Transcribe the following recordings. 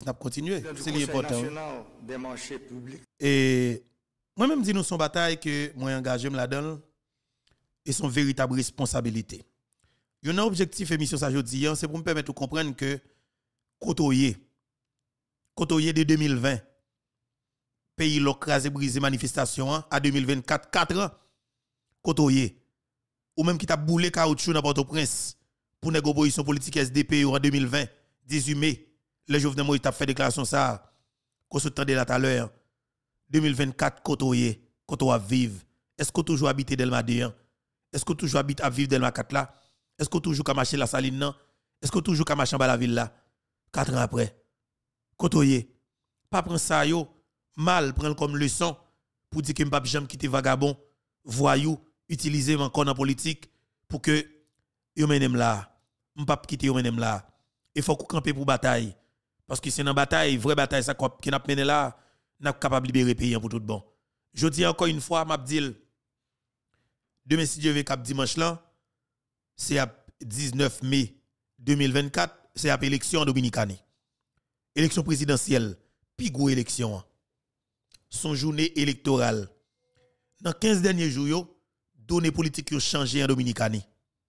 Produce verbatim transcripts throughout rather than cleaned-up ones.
n'a continué. C'est important. Des marchés publics. Et moi-même, dis nous son bataille que moi engagé là-dedans et son véritable responsabilité. Il y a un objectif émission ça jodi, c'est pour me permettre de comprendre que Kotoye, Kotoye de deux mille vingt, pays l'ocrasé brisé manifestation à deux mille vingt-quatre, quatre ans, Kotoye, ou même qui t'a boulé caoutchouc dans Port-au-Prince pour une opposition politique S D P en deux mille vingt, dix-huit mai, le Jovenel Moïse t'a fait déclaration ça, qu'on se tendait là tout à l'heure, deux mille vingt-quatre, Kotoye, Kotoye vive. Est-ce que toujours habité Delma deux? Est-ce que toujours habite à vivre Delma quatre là? Est-ce que toujours marcher la saline non? Est-ce que toujours marcher en bas la ville là? Quatre ans après. Kotoye, pas prendre ça yo, mal prendre comme leçon pour dire que m'pa jamais quitter vagabond, voyou, utiliser encore dans politique pour que yo menem là, m'pa quitter yo menem là. Il faut qu'on camper pour bataille parce que c'est dans bataille, vraie bataille ça qui n'a mené là, n'a capable libérer pays pour tout bon. Je dis encore une fois, m'a dit demain si Dieu veut cap dimanche là, c'est à dix-neuf mai deux mille vingt-quatre, c'est à élection en Dominicanie. Élection présidentielle, puis gros élection. Son journée électorale. Dans quinze derniers jours, données politiques ont changé en Dominicanie.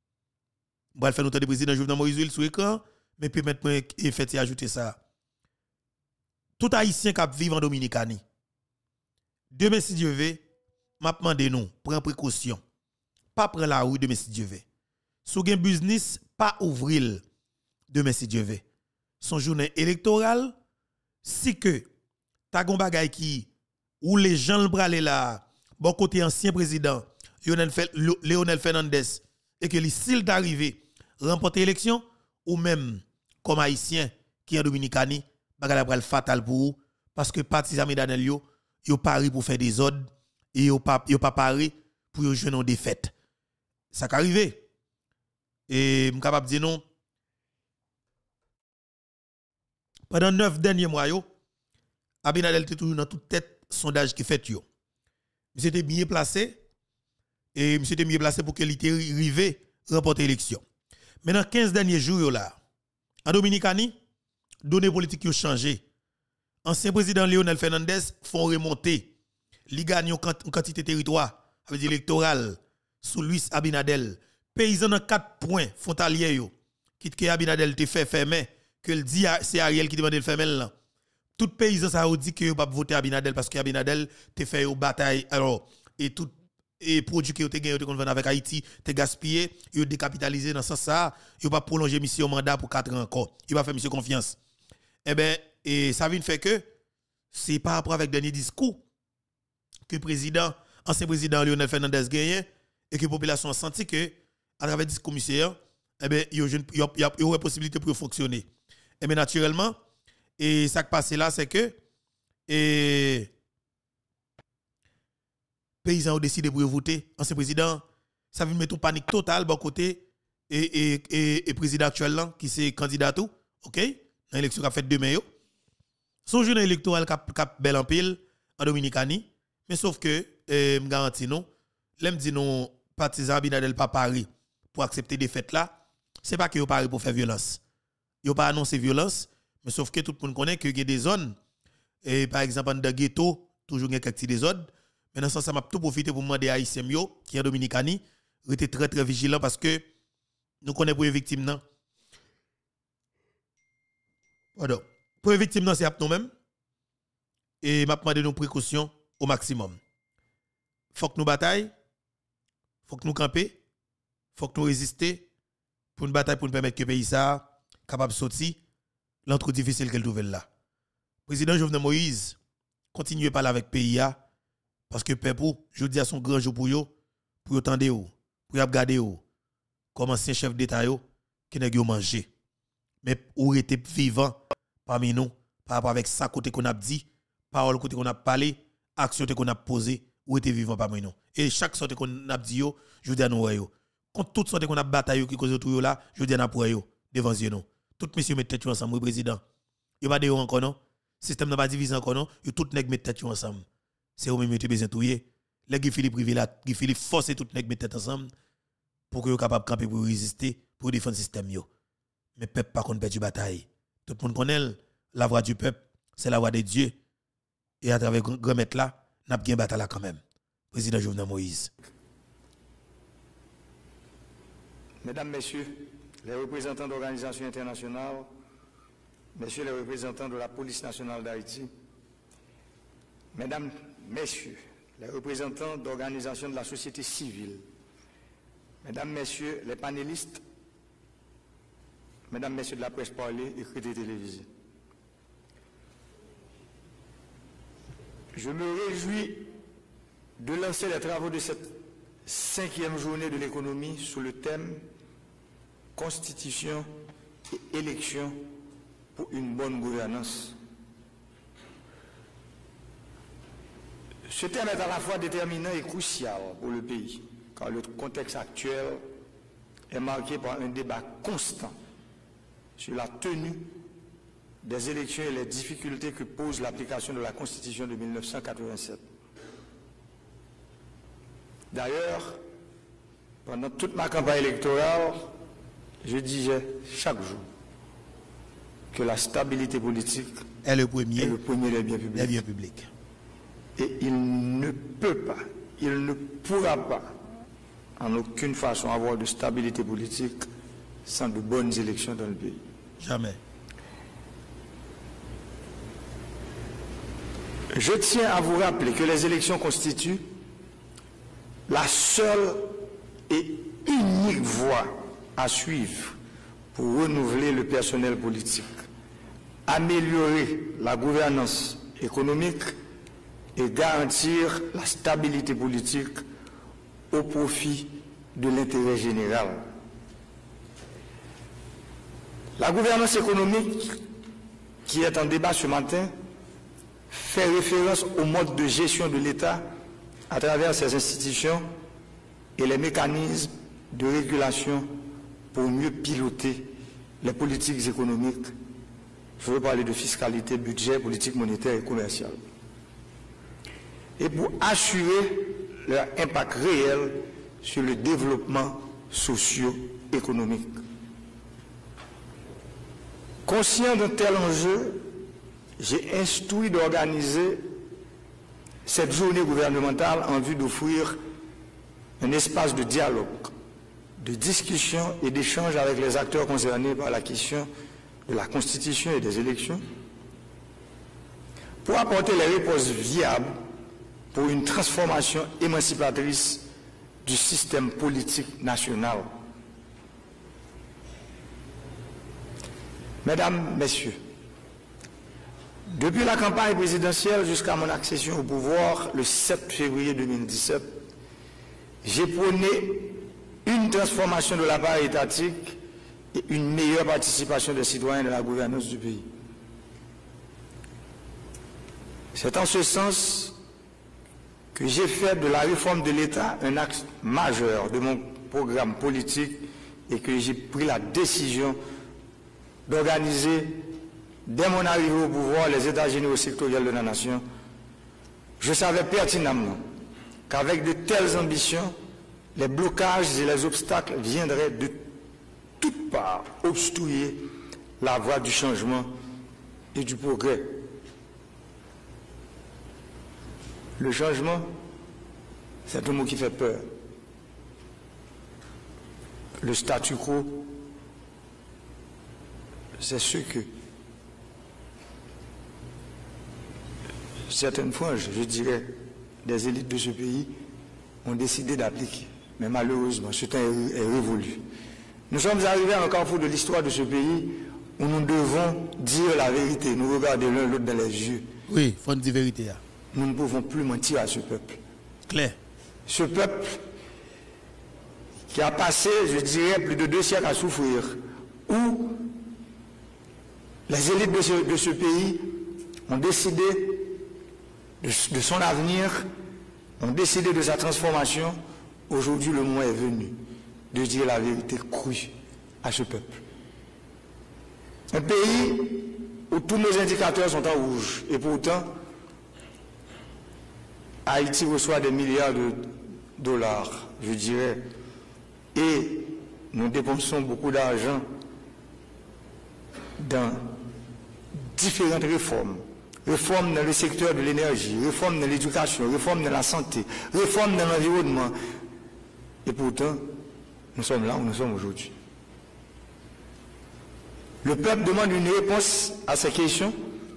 On va faire notre président Jovenel Moïse sur l'écran, mais puis maintenant, il fait ajouter ça. Tout haïtien qui vit en Dominicanie. Demain, si Dieu veut, m'a demandé nous, prends précaution. Pas prendre la rue demain, si Dieu veut. Si vous avez un business, pas ouvrir demain, si Dieu veut. Son journée électorale, si que ta gon bagay qui ou les gens le bralé là, bon côté ancien président Léonel Fernandez et que li s'il d'arriver remporter l'élection ou même comme haïtien qui est en Dominicanie, bagay la fatal pour vous parce que partisan Danel yo yo pari pour faire des ordres et yo pas yo pas pari pour yo jouer une défaite. Ça qu'arrive. Et je capable de dire non. Pendant neuf derniers mois, Abinadel était toujours dans toute tête sondage qui fait yo. Il était bien placé et il était bien placé pour qu'il était arrivé remporter l'élection. Maintenant quinze derniers jours yo là, en Dominicanie, données politiques ont changé. Ancien président Léonel Fernandez font remonter. Li gagne une quantité de territoire avec électoral sous Luis Abinadel. Paysans dans quatre points frontaliers yo. Quitte que Abinadel te fait fermer que le dit c'est Ariel qui demande de fermer là. Tout paysan ça dit que pas voter Abinadel parce que Abinadel te fait une bataille alors et tout et produit que te gagné te vendre avec Haïti te gaspillé, yo décapitalisé dans ce sens ça, yo pas prolonger mission mandat pour quatre ans encore. Il va faire monsieur confiance. Eh ben et ça vient fait que c'est par rapport avec dernier discours que président ancien président Léonel Fernandez gagne et que la population a senti que à travers le discours monsieur eh ben il y a une possibilité pour fonctionner. Et bien naturellement, et ça qui passe là, c'est que et paysans ont décidé pour voter ancien président. Ça vient mettre une panique totale bon côté et et et, et président actuel là qui c'est candidat tout, OK? Dans l'élection qu'a fait demain yo. Son journée électorale cap cap bel en pile en Dominicanie, mais sauf que euh, me garantis non, l'aime dit non partisans Abinadel pas pari pour accepter des fêtes là, c'est pas que yo pari pour faire violence. Yo pas annoncé violence, mais sauf que tout le monde connaît que il y a des zones et par exemple dans ghetto, toujours il y a quelques désordres. Mais dans ce sens ça m'a tout profité pour demander à haïtien yo qui est en Dominicanie, rester très très vigilant parce que nous connaissons pour les victimes non. Pardon. Pour les victimes non c'est à nous-mêmes et m'a demandé nos précautions au maximum. Faut que nous bataille, faut que nous camper, faut que nous résister pour une bataille pour nous permettre que le pays ça capable de sortir l'entre difficile qu'elle trouve là. Président Jovenel Moïse continue à parler avec le pays parce que peuple je dis à son grand jour pour yo pour yo tendre yo pour y regarder yo comme ancien chef d'état yo qui n'a manger mais ou était vivant parmi nous par rapport avec ça côté qu'on a dit parole côté qu'on a parlé action qu'on a posé ou était vivant parmi nous et chaque sorte qu'on a dit yo je dis à nous yo contre toute sorte qu'on a bataille qui cause autour là je dis à nous yo devant nous tout monsieur met tête ensemble le président il pas de encore non système n'a pas divisé encore non yo tout nèg met tête ensemble c'est au même tu besoin touyer les Guy Philippe privé là Guy Philippe forcer tout nèg met tête ensemble pour que yo capable camper pour résister pour défendre système yo mais peuple pas contre perdre bataille tout le monde connaît la voix du peuple, c'est la voix de Dieu. Et à travers grand maître là, n'a bien bataille quand même. Président Jovenel Moïse. Mesdames, Messieurs, les représentants d'organisations internationales, Messieurs les représentants de la police nationale d'Haïti, Mesdames, Messieurs, les représentants d'organisations de la société civile, Mesdames, Messieurs, les panélistes, Mesdames, Messieurs de la presse parlée, écrite et télévisée. Je me réjouis de lancer les travaux de cette cinquième journée de l'économie sous le thème Constitution et élection pour une bonne gouvernance. Ce thème est à la fois déterminant et crucial pour le pays, car le contexte actuel est marqué par un débat constant sur la tenue des élections et les difficultés que pose l'application de la Constitution de mille neuf cent quatre-vingt-sept. D'ailleurs, pendant toute ma campagne électorale, je disais chaque jour que la stabilité politique est le premier, est le premier des biens publics. Des biens publics. Et il ne peut pas, il ne pourra pas, en aucune façon, avoir de stabilité politique sans de bonnes élections dans le pays. Jamais. Je tiens à vous rappeler que les élections constituent la seule et unique voie à suivre pour renouveler le personnel politique, améliorer la gouvernance économique et garantir la stabilité politique au profit de l'intérêt général. La gouvernance économique qui est en débat ce matin fait référence au mode de gestion de l'État à travers ses institutions et les mécanismes de régulation pour mieux piloter les politiques économiques. Je veux parler de fiscalité, budget, politique monétaire et commerciale. Et pour assurer leur impact réel sur le développement socio-économique. Conscient d'un tel enjeu, j'ai instruit d'organiser cette journée gouvernementale en vue d'offrir un espace de dialogue, de discussion et d'échange avec les acteurs concernés par la question de la Constitution et des élections, pour apporter les réponses viables pour une transformation émancipatrice du système politique national. Mesdames, Messieurs, depuis la campagne présidentielle jusqu'à mon accession au pouvoir le sept février deux mille dix-sept, j'ai prôné une transformation de l'appareil étatique et une meilleure participation des citoyens dans la gouvernance du pays. C'est en ce sens que j'ai fait de la réforme de l'État un axe majeur de mon programme politique et que j'ai pris la décision d'organiser, dès mon arrivée au pouvoir, les États généraux sectoriels de la nation. Je savais pertinemment qu'avec de telles ambitions, les blocages et les obstacles viendraient de toutes parts obstruer la voie du changement et du progrès. Le changement, c'est un mot qui fait peur. Le statu quo, c'est ce que certaines franges, je dirais, des élites de ce pays ont décidé d'appliquer. Mais malheureusement, ce temps est, est révolu. Nous sommes arrivés à un carrefour de l'histoire de ce pays où nous devons dire la vérité, nous regarder l'un l'autre dans les yeux. Oui, il faut dire la vérité. Nous ne pouvons plus mentir à ce peuple. Claire. Ce peuple qui a passé, je dirais, plus de deux siècles à souffrir, où les élites de ce, de ce pays ont décidé de, de son avenir, ont décidé de sa transformation. Aujourd'hui, le moment est venu de dire la vérité crue à ce peuple. Un pays où tous nos indicateurs sont en rouge, et pourtant, Haïti reçoit des milliards de dollars, je dirais, et nous dépensons beaucoup d'argent dans différentes réformes. Réformes dans le secteur de l'énergie, réformes dans l'éducation, réformes dans la santé, réformes dans l'environnement. Et pourtant, nous sommes là où nous sommes aujourd'hui. Le peuple demande une réponse à ces questions.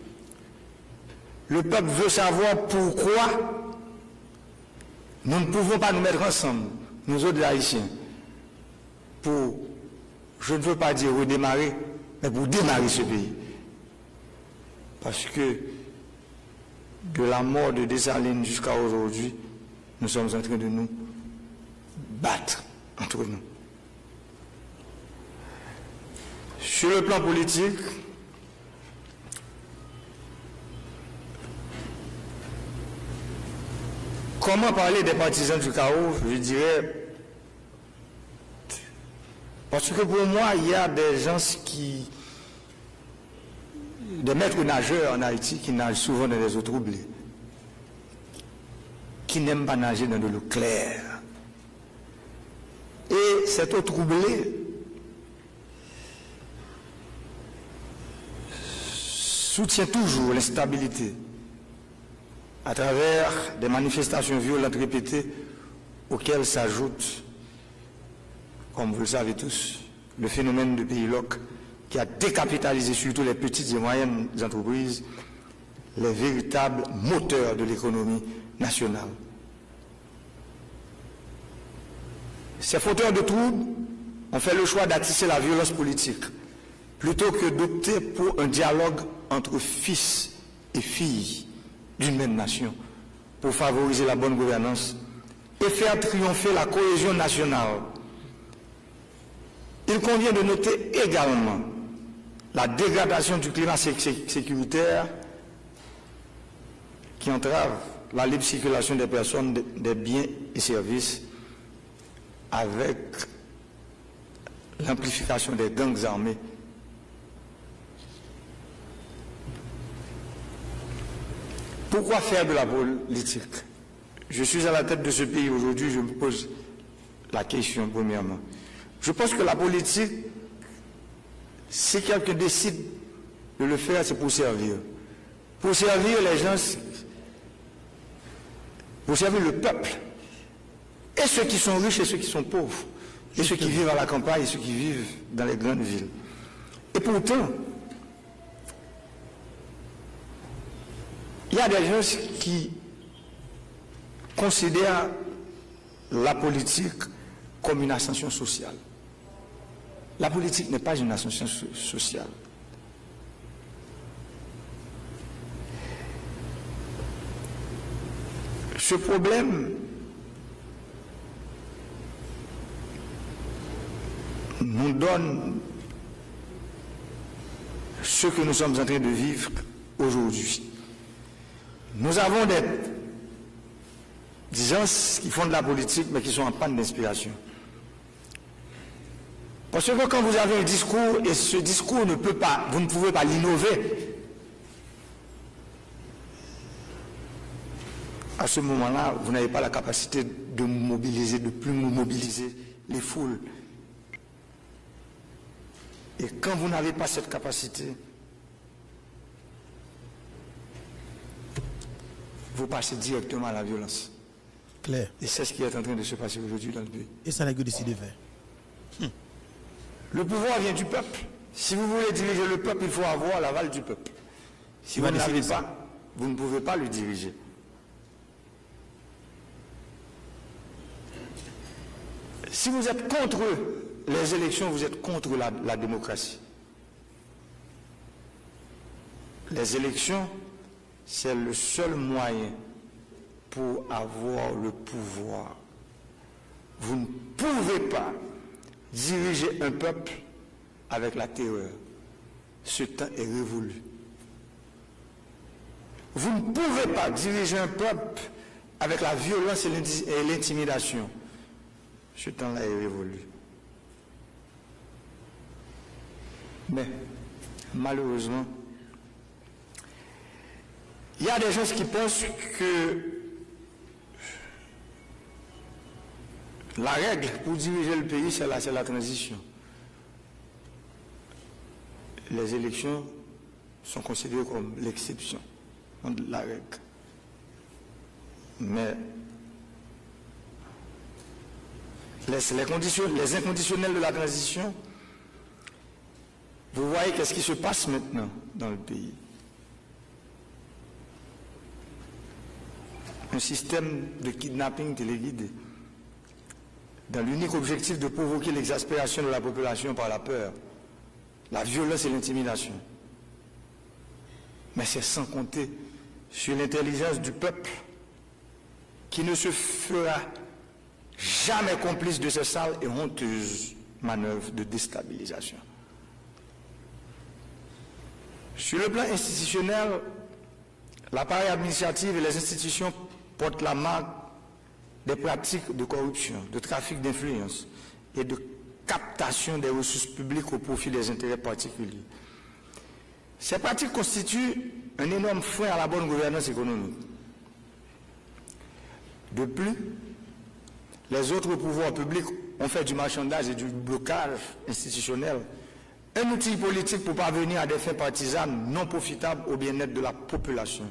Le peuple veut savoir pourquoi nous ne pouvons pas nous mettre ensemble, nous autres Haïtiens, pour, je ne veux pas dire redémarrer, mais pour démarrer ce pays. Parce que de la mort de Dessalines jusqu'à aujourd'hui, nous sommes en train de nous battre entre nous. Sur le plan politique, comment parler des partisans du chaos? Je dirais, parce que pour moi, il y a des gens qui, des maîtres nageurs en Haïti qui nagent souvent dans des eaux troublées, qui n'aiment pas nager dans de l'eau claire. Et cette eau troublée soutient toujours l'instabilité à travers des manifestations violentes répétées auxquelles s'ajoute, comme vous le savez tous, le phénomène de pays loc qui a décapitalisé surtout les petites et moyennes entreprises, les véritables moteurs de l'économie nationale. Ces fauteurs de troubles ont fait le choix d'attiser la violence politique plutôt que d'opter pour un dialogue entre fils et filles d'une même nation pour favoriser la bonne gouvernance et faire triompher la cohésion nationale. Il convient de noter également la dégradation du climat sécuritaire qui entrave la libre circulation des personnes, des biens et services avec l'amplification des gangs armés. Pourquoi faire de la politique? Je suis à la tête de ce pays aujourd'hui, je me pose la question premièrement. Je pense que la politique, si quelqu'un décide de le faire, c'est pour servir. Pour servir les gens, pour servir le peuple. Et ceux qui sont riches et ceux qui sont pauvres. Et ceux qui vivent à la campagne et ceux qui vivent dans les grandes villes. Et pourtant, il y a des gens qui considèrent la politique comme une ascension sociale. La politique n'est pas une ascension sociale. Ce problème nous donne ce que nous sommes en train de vivre aujourd'hui. Nous avons des gens qui font de la politique mais qui sont en panne d'inspiration. Parce que quand vous avez un discours et ce discours ne peut pas, vous ne pouvez pas l'innover, à ce moment-là, vous n'avez pas la capacité de mobiliser, de plus mobiliser les foules. Et quand vous n'avez pas cette capacité, vous passez directement à la violence. Claire. Et c'est ce qui est en train de se passer aujourd'hui dans le pays. Et ça n'a que décidé de faire. Hum. Le pouvoir vient du peuple. Si vous voulez diriger le peuple, il faut avoir l'aval du peuple. Si vous ne l'avez pas, vous ne pouvez pas le diriger. Si vous êtes contre les élections, vous êtes contre la, la démocratie. Les élections, c'est le seul moyen pour avoir le pouvoir. Vous ne pouvez pas diriger un peuple avec la terreur. Ce temps est révolu. Vous ne pouvez pas diriger un peuple avec la violence et l'intimidation. Ce temps-là est révolu. Mais, malheureusement, il y a des gens qui pensent que la règle pour diriger le pays, c'est la, c'est la transition. Les élections sont considérés comme l'exception, non la règle. Mais les, les, conditions, les inconditionnels de la transition, vous voyez qu'est-ce qui se passe maintenant dans le pays. Un système de kidnapping téléguidé, dans l'unique objectif de provoquer l'exaspération de la population par la peur, la violence et l'intimidation. Mais c'est sans compter sur l'intelligence du peuple qui ne se fera jamais complice de ces sales et honteuses manœuvres de déstabilisation. Sur le plan institutionnel, l'appareil administratif et les institutions portent la marque des pratiques de corruption, de trafic d'influence et de captation des ressources publiques au profit des intérêts particuliers. Ces pratiques constituent un énorme frein à la bonne gouvernance économique. De plus, les autres pouvoirs publics ont fait du marchandage et du blocage institutionnel un outil politique pour parvenir à des fins partisanes non profitables au bien-être de la population.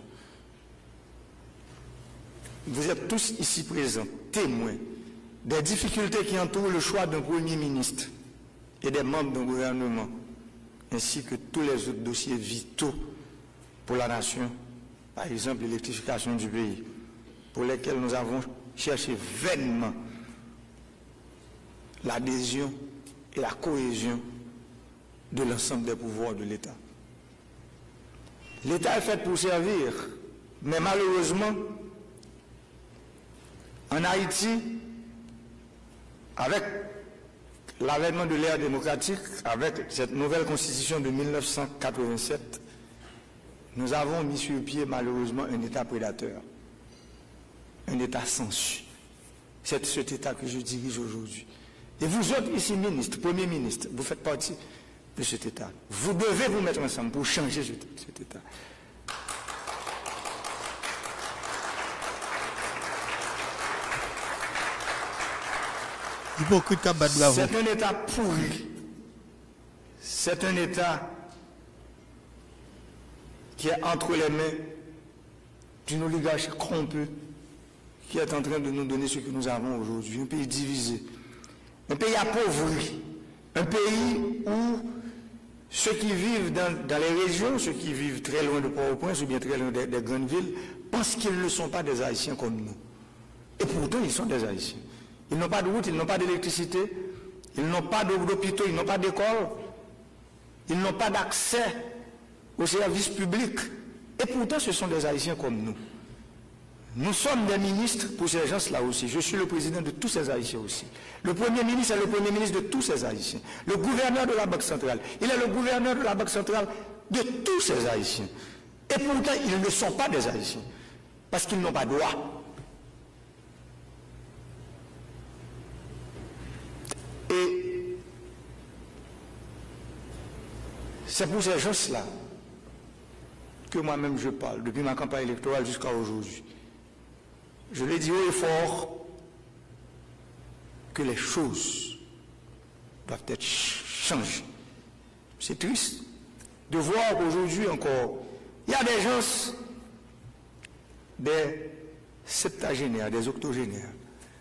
Vous êtes tous ici présents, témoins des difficultés qui entourent le choix d'un Premier ministre et des membres d'un gouvernement, ainsi que tous les autres dossiers vitaux pour la nation, par exemple l'électrification du pays, pour lesquels nous avons cherché vainement l'adhésion et la cohésion de l'ensemble des pouvoirs de l'État. L'État est fait pour servir, mais malheureusement, en Haïti, avec l'avènement de l'ère démocratique, avec cette nouvelle constitution de mille neuf cent quatre-vingt-sept, nous avons mis sur pied malheureusement un État prédateur, un État sensu. C'est cet État que je dirige aujourd'hui. Et vous autres ici, ministres, Premier ministre, vous faites partie de cet État. Vous devez vous mettre ensemble pour changer cet, cet État. Hypocrite cap battre bravo. C'est un État pourri. C'est un État qui est entre les mains d'une oligarchie corrompue qui est en train de nous donner ce que nous avons aujourd'hui. Un pays divisé, un pays appauvri, un pays où ceux qui vivent dans, dans les régions, ceux qui vivent très loin de Port-au-Prince ou bien très loin des, des grandes villes, pensent qu'ils ne sont pas des Haïtiens comme nous. Et pourtant, ils sont des Haïtiens. Ils n'ont pas de route, ils n'ont pas d'électricité, ils n'ont pas d'hôpitaux, ils n'ont pas d'école, ils n'ont pas d'accès aux services publics. Et pourtant, ce sont des Haïtiens comme nous. Nous sommes des ministres pour ces gens-là aussi. Je suis le président de tous ces Haïtiens aussi. Le Premier ministre est le Premier ministre de tous ces Haïtiens. Le gouverneur de la Banque centrale, il est le gouverneur de la Banque centrale de tous ces Haïtiens. Et pourtant, ils ne sont pas des Haïtiens. Parce qu'ils n'ont pas droit. Et c'est pour ces gens-là que moi-même je parle, depuis ma campagne électorale jusqu'à aujourd'hui. Je l'ai dit haut et fort que les choses doivent être changées. C'est triste de voir qu'aujourd'hui encore, il y a des gens, des septagénaires, des octogénaires,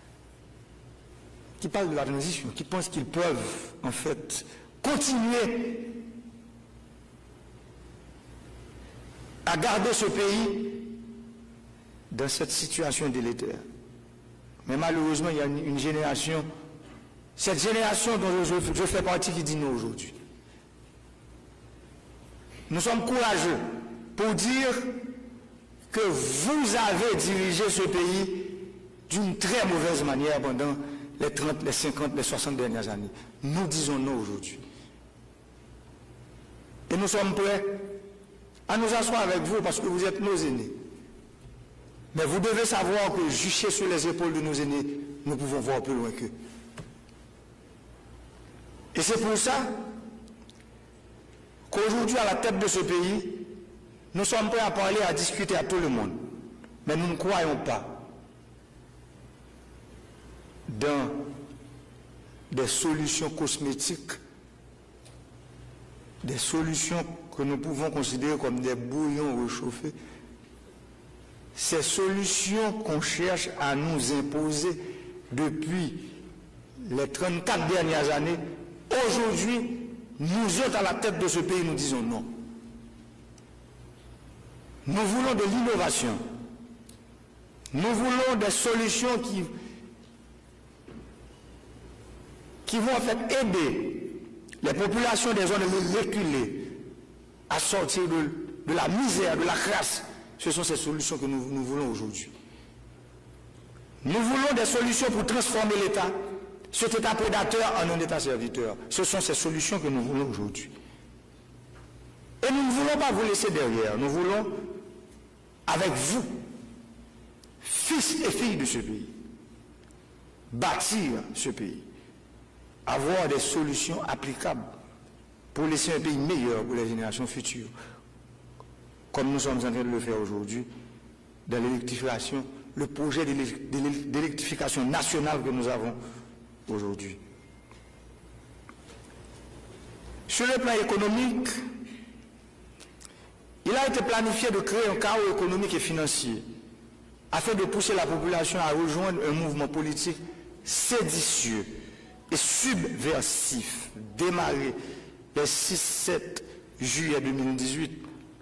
qui parlent de la transition, qui pensent qu'ils peuvent en fait continuer à garder ce pays dans cette situation délétère. Mais malheureusement, il y a une, une génération, cette génération dont je, je fais partie qui dit non aujourd'hui. Nous sommes courageux pour dire que vous avez dirigé ce pays d'une très mauvaise manière pendant les trente, les cinquante, les soixante dernières années. Nous disons non aujourd'hui. Et nous sommes prêts à nous asseoir avec vous parce que vous êtes nos aînés. Mais vous devez savoir que juché sur les épaules de nos aînés, nous pouvons voir plus loin qu'eux. Et c'est pour ça qu'aujourd'hui, à la tête de ce pays, nous sommes prêts à parler, à discuter à tout le monde. Mais nous ne croyons pas dans des solutions cosmétiques des solutions que nous pouvons considérer comme des bouillons réchauffés, ces solutions qu'on cherche à nous imposer depuis les trente-quatre dernières années, aujourd'hui, nous autres à la tête de ce pays, nous disons non. Nous voulons de l'innovation. Nous voulons des solutions qui, qui vont en fait aider les populations des zones reculées à sortir de, de la misère, de la crasse. Ce sont ces solutions que nous, nous voulons aujourd'hui. Nous voulons des solutions pour transformer l'État, cet État prédateur, en un État serviteur. Ce sont ces solutions que nous voulons aujourd'hui. Et nous ne voulons pas vous laisser derrière. Nous voulons, avec vous, fils et filles de ce pays, bâtir ce pays, avoir des solutions applicables pour laisser un pays meilleur pour les générations futures, comme nous sommes en train de le faire aujourd'hui, dans l'électrification, le projet d'électrification nationale que nous avons aujourd'hui. Sur le plan économique, il a été planifié de créer un chaos économique et financier afin de pousser la population à rejoindre un mouvement politique séditieux et subversif démarré le six sept juillet deux mille dix-huit.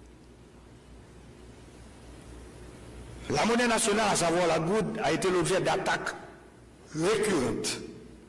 La monnaie nationale, à savoir la goutte, a été l'objet d'attaques récurrentes.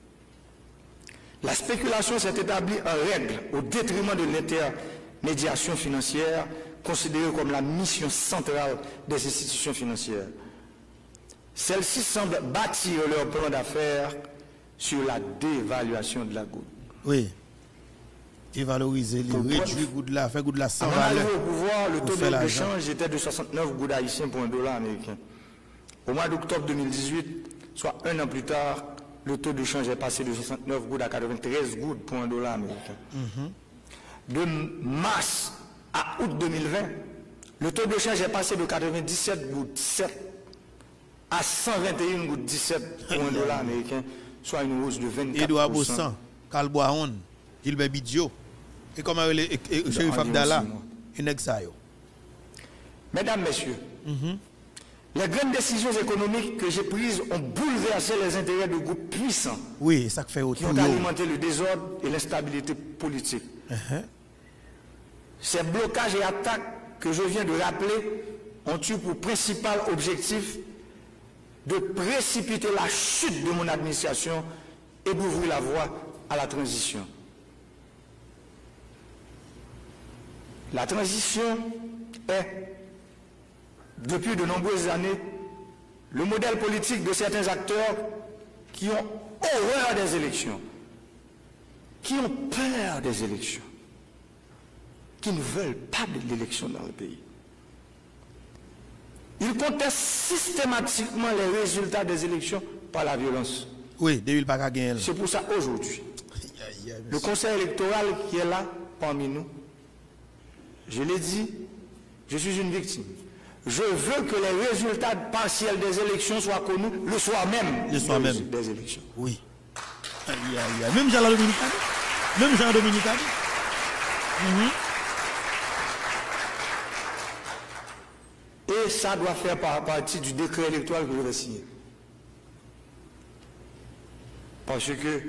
La spéculation s'est établie en règle au détriment de l'intermédiation financière, considérée comme la mission centrale des institutions financières. Celles-ci semblent bâtir leur plan d'affaires sur la dévaluation de la goutte. Oui. Et valoriser, les réduire goût de la, faire goût de la sans valeur. Au pouvoir, le taux de change était de soixante-neuf gouttes haïtiens pour un dollar américain. Au mois d'octobre deux mille dix-huit, soit un an plus tard, le taux de change est passé de soixante-neuf gouttes à quatre-vingt-treize gouttes pour un dollar américain. Mm-hmm. De mars à août deux mille vingt, le taux de change est passé de quatre-vingt-dix-sept gouttes sept à cent vingt et un gouttes dix-sept pour un dollar américain, soit une hausse de vingt-quatre pour cent. Edouard Bossan, Calboaon, Gilbert Bidjo, et comme le Chérif Abdallah, une exayo. Mesdames, Messieurs, mm-hmm. les grandes décisions économiques que j'ai prises ont bouleversé les intérêts de groupes puissants. Oui, ça fait qui ont alimenté le désordre et l'instabilité politique. Uh-huh. Ces blocages et attaques que je viens de rappeler ont eu pour principal objectif de précipiter la chute de mon administration et d'ouvrir la voie à la transition. La transition est, depuis de nombreuses années, le modèle politique de certains acteurs qui ont horreur des élections, qui ont peur des élections, qui ne veulent pas de l'élection dans le pays. Ils contestent systématiquement les résultats des élections par la violence. Oui, depuis le pas gagner. C'est pour ça aujourd'hui, le conseil électoral qui est là parmi nous, je l'ai dit, je suis une victime. Je veux que les résultats partiels des élections soient connus le soir même, le soir des, même. des élections. Oui. Aïe, aïe, aïe. Même Jean la Dominicane. Même Jean Dominicane. Mm-hmm. Et ça doit faire partie du décret électoral que je vais signer. Parce que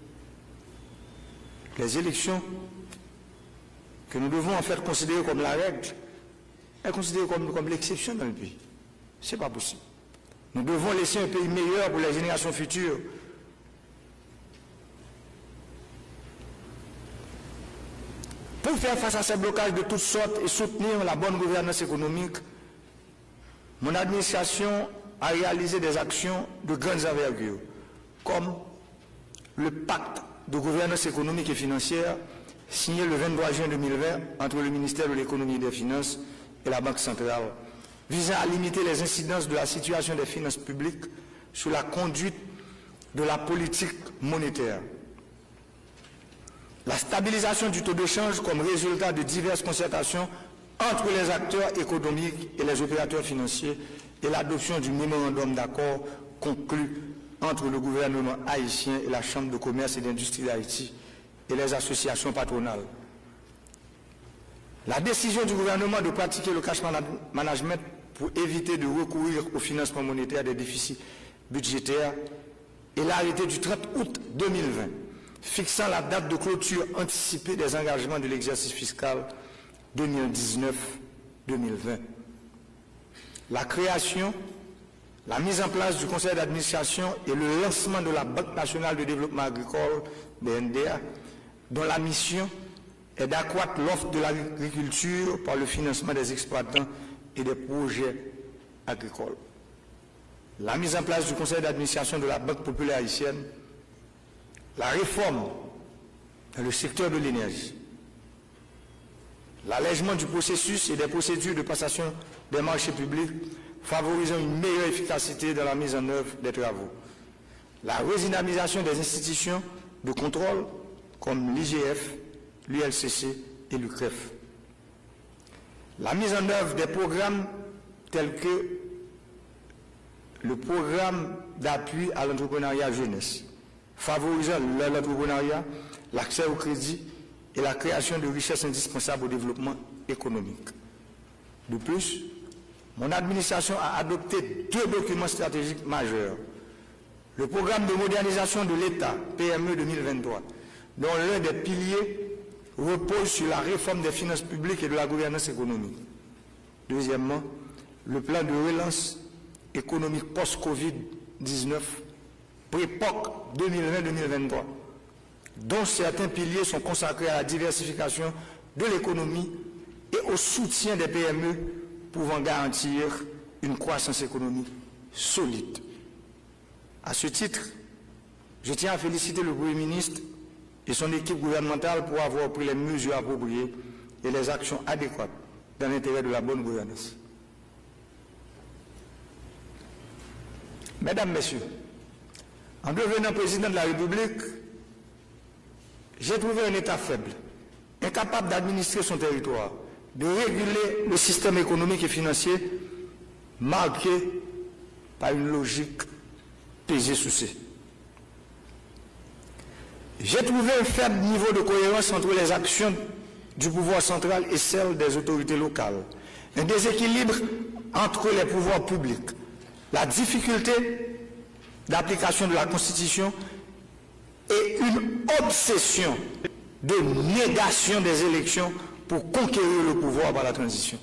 les élections que nous devons en fait considérer comme la règle, est considérée comme, comme l'exception dans le pays. Ce n'est pas possible. Nous devons laisser un pays meilleur pour les générations futures. Pour faire face à ces blocages de toutes sortes et soutenir la bonne gouvernance économique, mon administration a réalisé des actions de grandes envergures, comme le pacte de gouvernance économique et financière signé le vingt-trois juin deux mille vingt entre le ministère de l'économie et des finances et la Banque centrale, visant à limiter les incidences de la situation des finances publiques sur la conduite de la politique monétaire. La stabilisation du taux de change comme résultat de diverses concertations entre les acteurs économiques et les opérateurs financiers et l'adoption du mémorandum d'accord conclu entre le gouvernement haïtien et la Chambre de commerce et d'industrie d'Haïti et les associations patronales. La décision du gouvernement de pratiquer le cash management pour éviter de recourir au financement monétaire des déficits budgétaires et l'arrêté du trente août deux mille vingt, fixant la date de clôture anticipée des engagements de l'exercice fiscal deux mille dix-neuf deux mille vingt. La création, la mise en place du conseil d'administration et le lancement de la Banque nationale de développement agricole, B N D A, dont la mission est d'accroître l'offre de l'agriculture par le financement des exploitants et des projets agricoles. La mise en place du conseil d'administration de la Banque populaire haïtienne, la réforme dans le secteur de l'énergie, l'allègement du processus et des procédures de passation des marchés publics favorisant une meilleure efficacité dans la mise en œuvre des travaux, la redynamisation des institutions de contrôle comme l'I G F, l'U L C C et l'U C R E F. La mise en œuvre des programmes tels que le programme d'appui à l'entrepreneuriat jeunesse, favorisant l'entrepreneuriat, l'accès au crédit et la création de richesses indispensables au développement économique. De plus, mon administration a adopté deux documents stratégiques majeurs. Le programme de modernisation de l'État, P M E deux mille vingt-trois, dont l'un des piliers repose sur la réforme des finances publiques et de la gouvernance économique. Deuxièmement, le plan de relance économique post-Covid dix-neuf, pré-P O C deux mille vingt deux mille vingt-trois, dont certains piliers sont consacrés à la diversification de l'économie et au soutien des P M E pouvant garantir une croissance économique solide. À ce titre, je tiens à féliciter le Premier ministre et son équipe gouvernementale pour avoir pris les mesures appropriées et les actions adéquates dans l'intérêt de la bonne gouvernance. Mesdames, Messieurs, en devenant président de la République, j'ai trouvé un État faible, incapable d'administrer son territoire, de réguler le système économique et financier, marqué par une logique pesée sous C. J'ai trouvé un faible niveau de cohérence entre les actions du pouvoir central et celles des autorités locales, un déséquilibre entre les pouvoirs publics, la difficulté d'application de la Constitution et une obsession de négation des élections pour conquérir le pouvoir par la transition.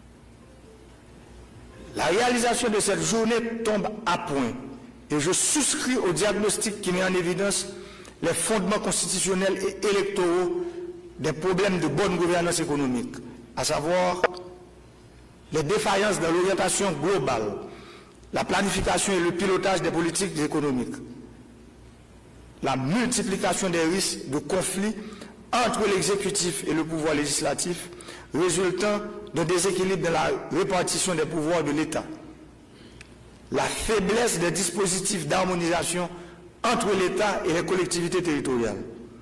La réalisation de cette journée tombe à point et je souscris au diagnostic qui met en évidence les fondements constitutionnels et électoraux des problèmes de bonne gouvernance économique, à savoir les défaillances dans l'orientation globale, la planification et le pilotage des politiques économiques, la multiplication des risques de conflits entre l'exécutif et le pouvoir législatif, résultant d'un déséquilibre dans la répartition des pouvoirs de l'État, la faiblesse des dispositifs d'harmonisation entre l'État et les collectivités territoriales,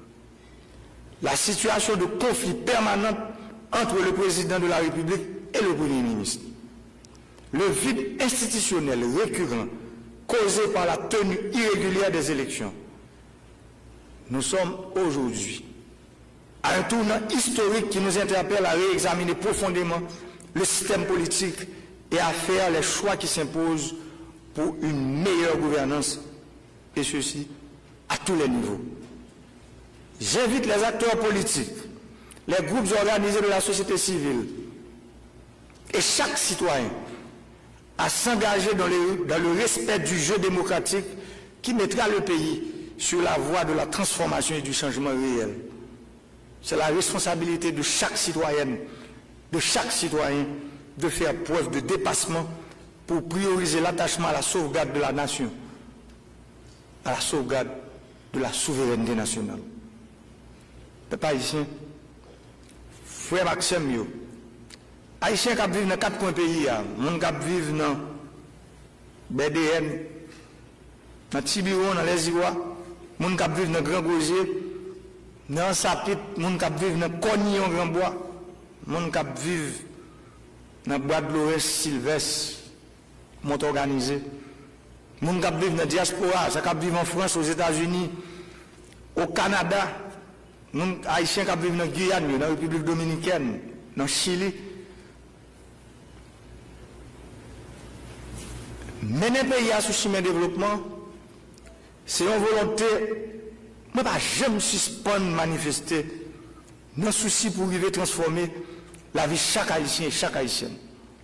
la situation de conflit permanent entre le président de la République et le Premier ministre, le vide institutionnel récurrent causé par la tenue irrégulière des élections. Nous sommes aujourd'hui à un tournant historique qui nous interpelle à réexaminer profondément le système politique et à faire les choix qui s'imposent pour une meilleure gouvernance, et ceci à tous les niveaux. J'invite les acteurs politiques, les groupes organisés de la société civile et chaque citoyen à s'engager dans, dans le respect du jeu démocratique qui mettra le pays sur la voie de la transformation et du changement réel. C'est la responsabilité de chaque citoyenne, de chaque citoyen, de faire preuve de dépassement pour prioriser l'attachement à la sauvegarde de la nation, à la sauvegarde de la souveraineté nationale. Peuple haïtien, frère Maxime, yo, haïtien qui vivent dans quatre coins pays, moun qui vivent dans B D N, dans Tibiron, dans les Ivoires, moun qui vivent dans Grand Gosier, dans Sapit, moun qui vivent dans Cognon Grand Bois, moun qui vivent dans Bois de l'Ouest, Sylvestre, Mont Organisé, moun qui vivent dans la diaspora, ça qui vivent en France, aux États-Unis, au Canada, moun haïtiens qui vivent dans Guyane, dans la République dominicaine, dans Chili. Mener le pays à ce chemin de développement, c'est une volonté, moi pas jamais suspendre manifester, dans souci pour arriver à transformer la vie de chaque Haïtien et chaque Haïtienne.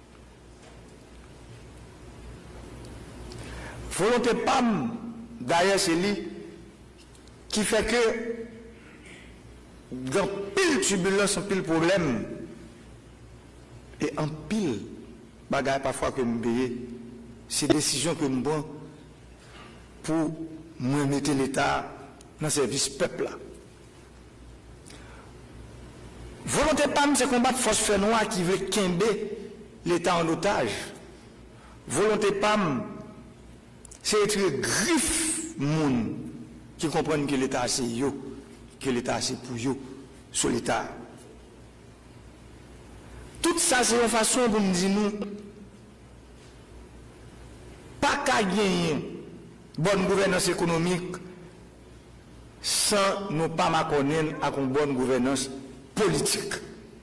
Volonté P A M, d'ailleurs, c'est lui qui fait que dans pile turbulence, en pile problème, et en pile bagaille parfois que nous payons, c'est décision que nous prenons pour nous mettre l'État dans le service peuple. Volonté P A M, c'est combattre force fait noire qui veut quimber l'État en otage. Volonté P A M, c'est être griffe moun qui comprennent que l'État c'est yo, que l'État c'est pour yo, sur l'État. Tout ça, c'est une façon pour nous dire nous, pas qu'à gagner bonne gouvernance économique sans nous pas m'accorder à une bonne gouvernance politique.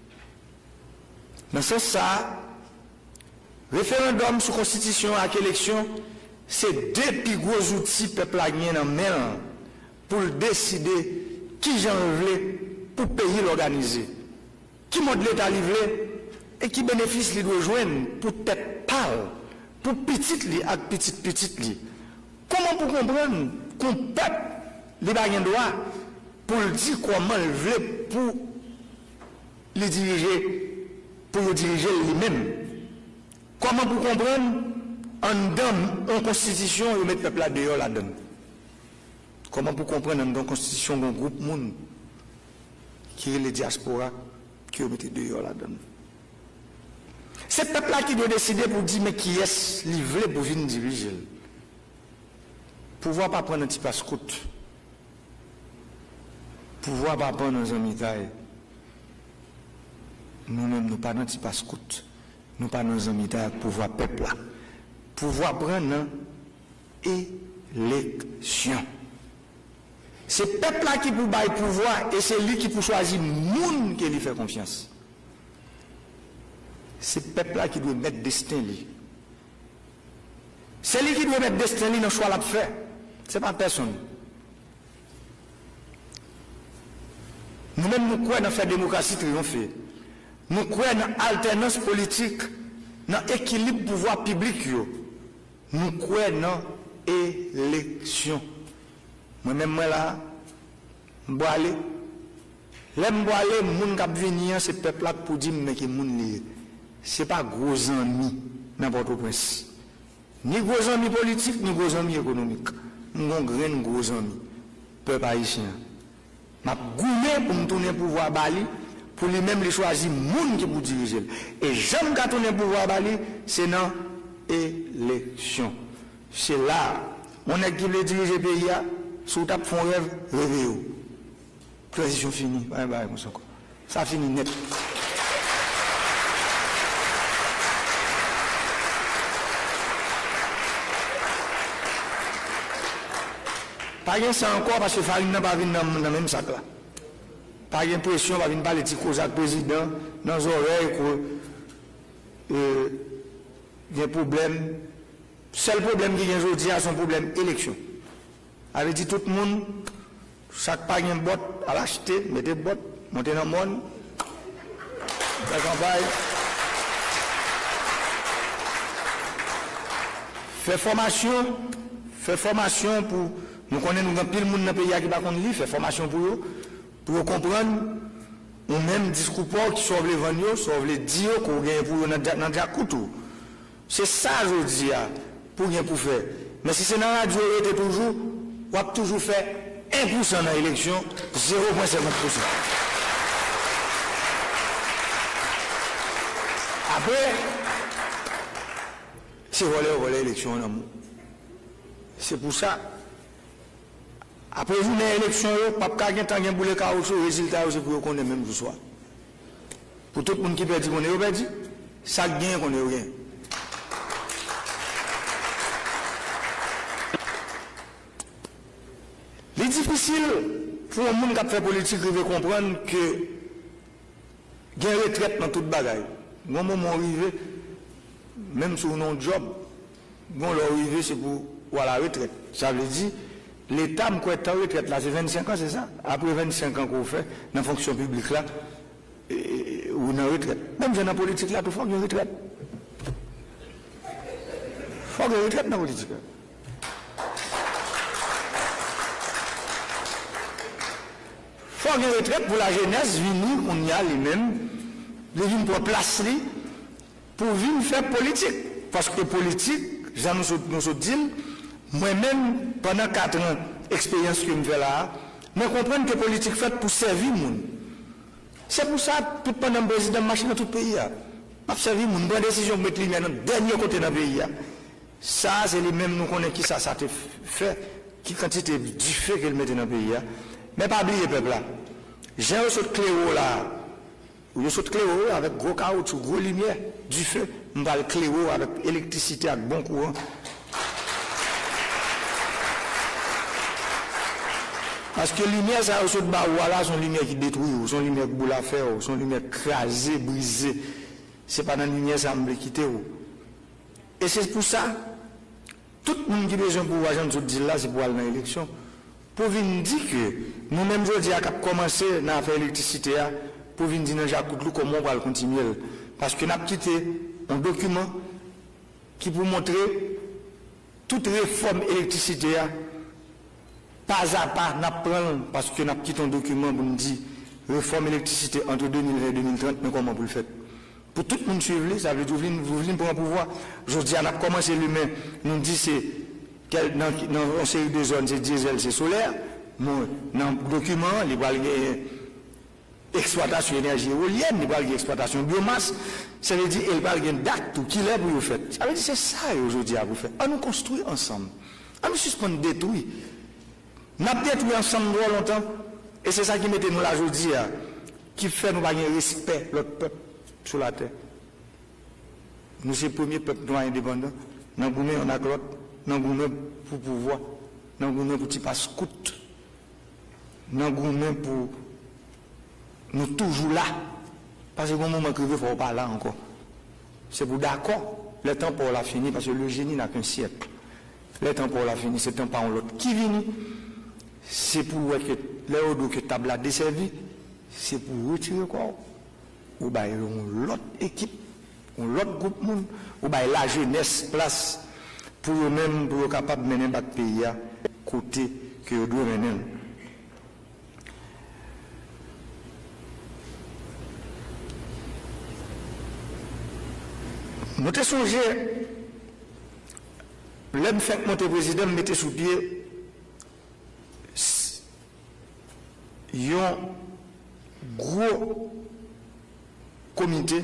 Dans ce sens, référendum sur constitution à élection, c'est deux plus gros outils peuple a gagné dans main pour décider qui j'en veux pour payer l'organiser. Qui mode l'État livré et qui bénéfice lui doit joindre pour tête pâle, pour petite li et petite petite li. Comment pour comprendre qu'on peuple les bagnes droit pour dire comment il veut pour les diriger, pour le diriger lui-même. Comment pour comprendre en donne en constitution et mettre le peuple là dehors là-dedans. Comment pour comprendre en dans constitution d'un groupe monde qui est les diaspora qui mettent dehors là-dedans. C'est le peuple là qui doit décider pour dire mais qui est livré pour venir diriger. Pouvoir pas prendre un petit passe-coute. Pouvoir pas prendre un amitaille. Nous-mêmes nous pas dans un petit passe-coute. Nous pas dans un amitaille pouvoir peuple là. Pouvoir prendre élection. C'est le peuple là qui peut bailler pouvoir et c'est lui qui peut choisir le monde qui lui fait confiance. C'est le peuple là qui doit mettre destin lui. C'est lui qui doit mettre destin lui dans le choix qu'il fait. Ce n'est pas personne. Nous-mêmes nous croyons dans la démocratie triomphée. Nous croyons dans l'alternance politique, dans l'équilibre pouvoir public. Nous croyons dans l'élection. Moi-même, moi là, je vais aller. Là, je vais aller, les gens qui viennent, c'est le peuple là pour dire que les gens ce n'est pas gros amis n'importe quoi. Ni gros amis politiques, ni gros amis économiques. Nous avons un gros amis, peuple haïtien. Je vais pour me tourner le pouvoir Bali, pour lui-même les choisir les gens qui pour diriger. Et j'aime qu'à tourner le pouvoir Bali, c'est dans l'élection. C'est là, on est qui veut diriger le pays, sous ta fond rêve, réveillez-vous. Transition finie. Bye bye, ça finit net. Pas de ça encore parce que Farine n'a pas venu dans le même sac là. Pas de pression, va venir parler de cause avec le président dans les oreilles qu'il euh, y a un problème. Le seul problème qu'il y a aujourd'hui, c'est son problème élection. Avait dit tout le monde, chaque pas un bot à l'acheter, mettez bot, montez dans le monde, la campagne. Fait formation, fait formation pour. Nous connaissons nous pile monde dans le pays qui va connaître, fait formation pour eux, pour comprendre, ou même discours qui sauve les vendre, sauve les dire qu'on gagne pour eux dans le couteau. C'est ça, je dis, pour rien pour faire. Mais si c'est dans la radio, était toujours, on va toujours faire un pour cent dans l'élection, zéro virgule cinquante pour cent. Après, c'est voler, voler l'élection en amour. C'est pour ça. Après vous avez l'élection, pas de temps pour le cas où le résultat c'est pour qu'on ait même du soir. Pour tout le monde qui perd, on est perdu. Ça gagne qu'on est rien. C'est difficile pour un monde qui fait politique de comprendre que Il y a une retraite dans toute bagaille. Au moment arrivé, même sur un job, bon, l'arrivée, c'est pour à la retraite. Ça veut dire, l'État, me croit en retraite là, c'est vingt-cinq ans, c'est ça? Après vingt-cinq ans qu'on fait, dans la fonction publique là, et, ou dans la retraite. Même dans la politique là, il faut qu'il y ait une retraite. Il faut qu'il y ait une retraite dans la politique. Il faut qu'il y ait une retraite pour la jeunesse, venir, on y a les mêmes, les vignes pour placer, pour venir faire politique. Parce que politique, j'en nous dit, moi-même, pendant quatre ans, expérience que je fais là, je comprends que la politique est faite pour servir le monde. C'est pour ça que pendant le président marche dans tout le pays. Je servir le monde, je prends décision de mettre les dans le dernier côté dans le pays. Ça, c'est les mêmes nous connaissons qui ça, ça te fait, qui quantité du fait qu'elle mette dans le pays. Mais pas oublier, peuple là. J'ai un saut de cléo là. Ou un saut de cléo avec gros caoutchouc, gros lumière, du feu. On va le cléo avec électricité, avec bon courant. Parce que lumière, ça, au bas, voilà, son lumière qui détruit, son lumière qui boule à faire, son lumière crasée, brisée. C'est pas dans la lumière, ça me quitter. Et c'est pour ça, tout le monde qui a besoin pour voir, je dis là, c'est pour aller dans l'élection. Pour venir dire que nous-mêmes, je dis, à commencer à faire l'électricité, pour venir dire, Jacques Coutlou, comment on va le continuer. Parce que nous avons quitté un document qui pour montrer toute réforme électricité, pas à pas, nous prenons, parce que nous avons quitté un document pour nous dire, réforme électricité entre deux mille vingt et deux mille trente, mais comment vous le faites? Pour tout le monde suivre, ça veut dire que vous venez pour un pouvoir. Je dis, on a commencé l'humain, nous dit c'est dans une série de zones, c'est diesel, c'est solaire. Dans le document, il y a exploitation d'énergie éolienne, il y a exploitation de biomasse. Ça veut dire qu'il y a une date tout qui est pour vous faire. Ça veut dire c'est ça aujourd'hui à vous faire. On nous construit ensemble. On nous suspend détruire. Nous avons détruit ensemble longtemps. Et c'est ça qui mettait nous là aujourd'hui, qui fait nous pas un respect notre peuple sur la terre. Nous sommes le premier peuple noir indépendant. Nous avons on a l'autre. Nous avons pour pouvoir. Nous avons pour petit pas scout. Nous avons pour nous toujours là. Parce que au moment que il faut pas là encore. C'est pour d'accord. Le temps pour la fini parce que le génie n'a qu'un siècle. Le temps pour la fini, c'est un temps par l'autre. Qui vient? C'est pour que les autres que table a desservi, c'est pour retirer quoi? Ou bien l'autre équipe, ou l'autre groupe monde, ou bien la jeunesse place pour eux-mêmes pour être capable de mener notre pays à côté que nous devons mener. Nous avons songé, l'homme fait que mon président mettait sous pied un gros comité.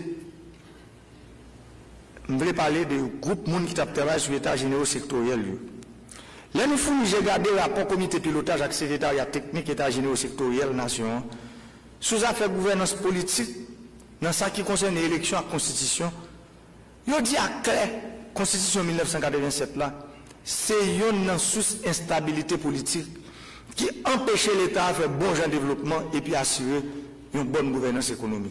Je voulais parler de groupe monde qui travaille sur l'état général sectoriel. Là, nous fouillons, j'ai gardé le rapport comité pilotage avec le secrétariat technique état général sectoriel nation. Sous affaires gouvernance politique, dans ce qui concerne l'élection à la constitution, il dit à clair, constitution mille neuf cent quatre-vingt-sept là, c'est une source instabilité politique qui empêchait l'État de faire bon genre de développement et puis assurer une bonne gouvernance économique.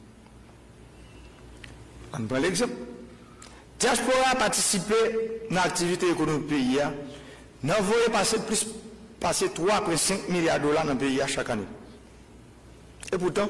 On prend l'exemple. Diaspora a participé dans l'activité économique du pays. Nous avons passer plus passer trois virgule cinq milliards de dollars dans le pays chaque année. Et pourtant,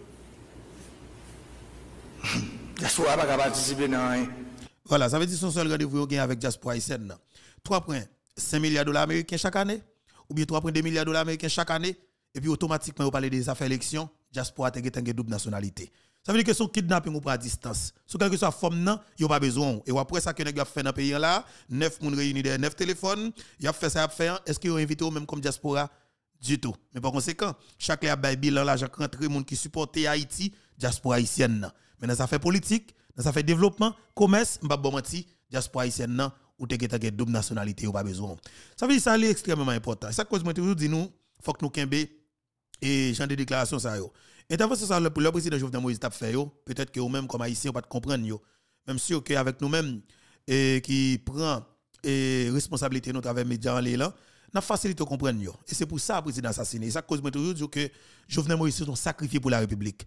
Diaspora n'a pas participé dans rien. Voilà, ça veut dire que son seul rendez-vous avec Diaspora haïtienne. trois virgule cinq milliards de dollars américains chaque année, ou bien trois virgule deux milliards de dollars américains chaque année, et puis automatiquement, vous parlez des affaires élections, Diaspora a une double nationalité. Ça veut dire que son kidnapping ou pas à distance. Sous quelque soit forme non, il n'y a pas besoin. Et après ça que nous avons fait dans le pays là, neuf personnes réunies derrière neuf téléphones, il a fait ça, il a fait. Est-ce qu'ils ont invité même comme Diaspora? Du tout. Mais par conséquent, chaque a un bilan l'argent rentré, monde qui supporte Haïti, Diaspora haïtienne. Mais dans ça fait politique, dans ça fait développement, commerce, m'pa bon menti, Diaspora haïtienne nan, ou te geta double nationalité ou pas besoin. Ça veut dire ça c'est extrêmement important. Ça cause moi toujours dit nous, faut que nous kembe et genre de déclaration ça yo. Intervention ça le président Jovenel Moïse t'a fait yo, peut-être que vous même comme haïtien pas comprendre yo. Même si que avec nous même et qui prend et responsabilité nous travers médias en là, n'a facilité comprendre yo. Et c'est pour ça le président assassiné. Ça cause moi toujours dire que Jovenel Moïse sont sacrifié pour la République.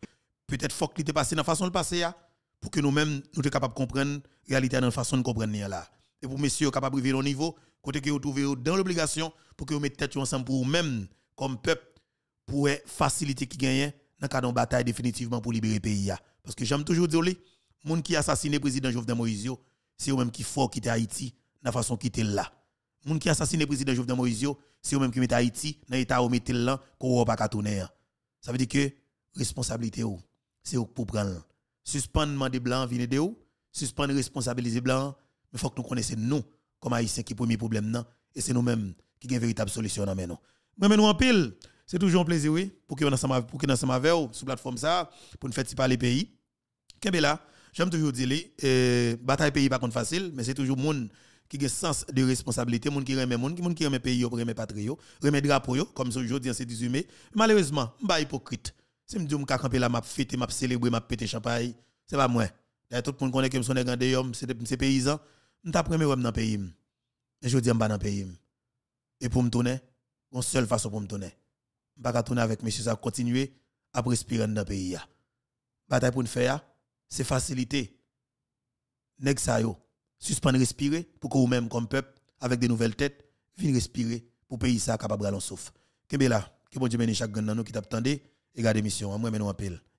peut-être faut qu'il te passe dans façon de passer ya pour que nous-mêmes nous soyons capables de comprendre la réalité dans la façon de comprendre là. Et pour messieurs capables de vivre au niveau côté que vous trouvez dans l'obligation pour que vous mettez tête ensemble pour vous-même comme peuple pour faciliter qui gagne dans cadre de bataille définitivement pour libérer le pays. Parce que j'aime toujours dire, les gens qui assassinent le président Jovenel Moïse, c'est eux-mêmes qui font quitter Haïti de la façon qui était là. Les gens qui assassinent le président Jovenel Moïse, c'est eux-mêmes qui mettent Haïti dans l'état où mettent là, qu'on ne va pas tourner. Ça veut dire que responsabilité, c'est pour prendre. Suspendre des blancs, venez de où? Suspendre responsabiliser blancs, mais il faut que nous connaissions nous, comme Haïtiens, qui premier problème, non? Et c'est nous-mêmes qui avons une véritable solution dans nous. Mais nous en pile. C'est toujours un plaisir, oui, pour que nous ensemble pour que nous ensemble avec vous sur plateforme ça pour nous faire parler les pays. Kembe là, j'aime toujours dire euh bataille pays pas contre facile, mais c'est toujours monde qui a un sens de responsabilité, monde qui remet monde, monde qui remet pays, remet patrie, remet drapeau comme aujourd'hui c'est dix-huit mai. Malheureusement, m'pa hypocrite. Si me dis m'ka camper là m'a fêter, m'a célébrer, m'a péter champagne, c'est pas moi. D'ailleurs tout le monde connaît que me son grand homme, c'est c'est paysan, m'ta premier homme dans pays. Et je dis m'pa dans pays. Et pour me tourner, une seule façon pour me tourner. Je ne vais pas tourner avec monsieur, ça continuer à respirer dans le pays. La bataille pour nous faire, c'est faciliter. Nèg sa yo, suspendre respirer pour que vous-même, comme peuple, avec des nouvelles têtes, viennent respirer pour que le pays soit capable de souffle. Kembe là, que bon Dieu bénisse chaque gars qui t'attendait et garde mission. Moi, je vous appelle.